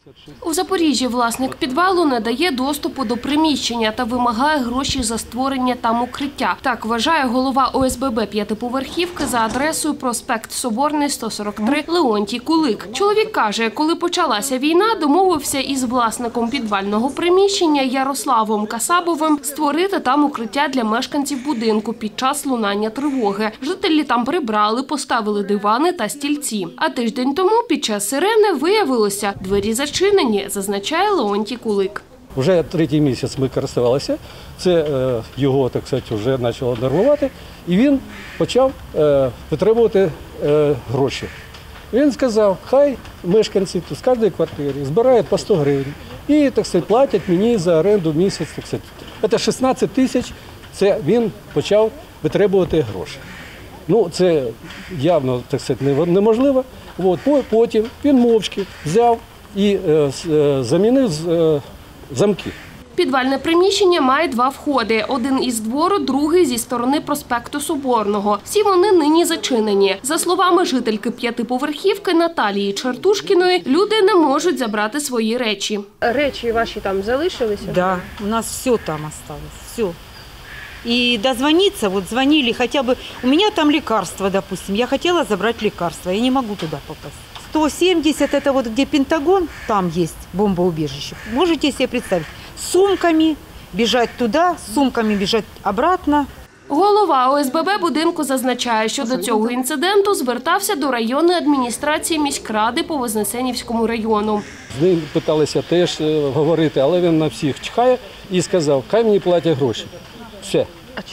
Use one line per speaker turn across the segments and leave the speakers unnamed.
У Запоріжжі власник підвалу не дає доступу до приміщення та вимагає гроші за створення там укриття. Так вважає голова ОСББ п'ятиповерхівки за адресою проспект Соборний, 143 Леонтій Кулик. Чоловік каже, коли почалася війна, домовився із власником підвального приміщення Ярославом Касабовим створити там укриття для мешканців будинку під час лунання тривоги. Жителі там прибрали, поставили дивани та стільці. А тиждень тому під час сирени виявилося, двері зачинені, зазначає Леонтій Кулик.
Вже третій місяць ми користувалися, це його, так сказати, вже почало нервувати, і він почав витребувати гроші. Він сказав, хай мешканці з кожної квартири збирають по 100 гривень і, так сказати, платять мені за оренду місяць, так сказати. Це 16 тисяч, це він почав витребувати гроші. Ну, це явно, так сказати, неможливо. Потім він мовчки взяв і замінив замки.
Підвальне приміщення має два входи. Один із двору, другий зі сторони проспекту Соборного. Всі вони нині зачинені. За словами жительки п'ятиповерхівки Наталії Чертушкіної, люди не можуть забрати свої речі.
Речі ваші там залишилися?
Да, у нас все там осталось, все. И дозвониться, вот звонили хотя бы, у меня там лекарства, допустим, я хотела забрать лекарства, я не могу туда попасть. 170 это вот где Пентагон, там есть бомбоубежище. Можете себе представить, с сумками бежать туда, с сумками бежать обратно.
Голова ОСББ будинку зазначає, що до цього інциденту звертався до районної адміністрації міськради по Вознесенівському району.
З ним питалися теж говорити, але він на всіх чхає і сказав, хай мені платять гроші. Все.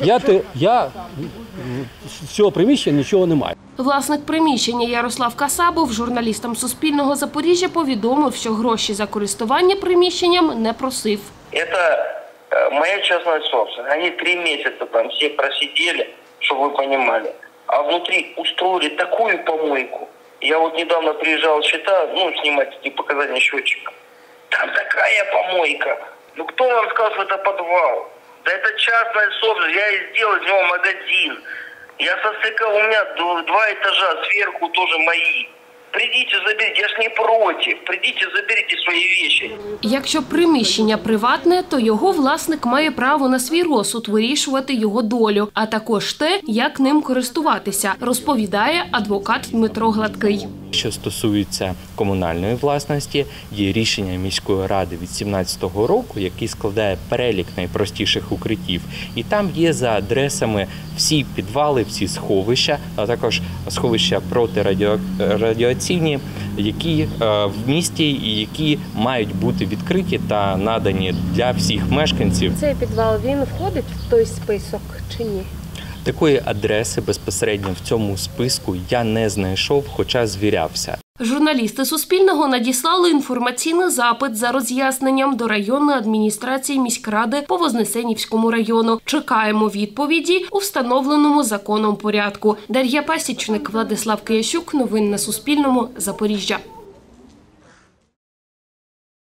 Я з цього приміщення нічого не маю.
Власник приміщення Ярослав Касабов журналістам Суспільного Запоріжжя повідомив, що гроші за користування приміщенням не просив.
Це моя частная собственность. Они 3 месяца там все просидели, чтобы вы понимали. А внутри устроили такую помойку. Я вот недавно приезжал снимать эти показания счетчика. Там такая помойка. Ну кто вам сказал, что это подвал? Да это частная собственность, я и сделал из него магазин. Я у меня 2 этажа, сверху тоже мои. Придите, заберите, я ж не проти. Придите, заберите свої речі.
Якщо приміщення приватне, то його власник має право на свій розсуд вирішувати його долю, а також те, як ним користуватися, розповідає адвокат Дмитро Гладкий.
Що стосується комунальної власності, є рішення міської ради від 2017 року, який складає перелік найпростіших укриттів. І там є за адресами всі підвали, всі сховища, а також сховища протирадіаційні, які в місті і які мають бути відкриті та надані для всіх мешканців.
Цей підвал, він входить в той список чи ні?
Такої адреси безпосередньо в цьому списку я не знайшов, хоча звірявся.
Журналісти Суспільного надіслали інформаційний запит за роз'ясненням до районної адміністрації міськради по Вознесенівському району. Чекаємо відповіді у встановленому законом порядку. Дар'я Пасічник, Владислав Киящук. Новини на Суспільному. Запоріжжя.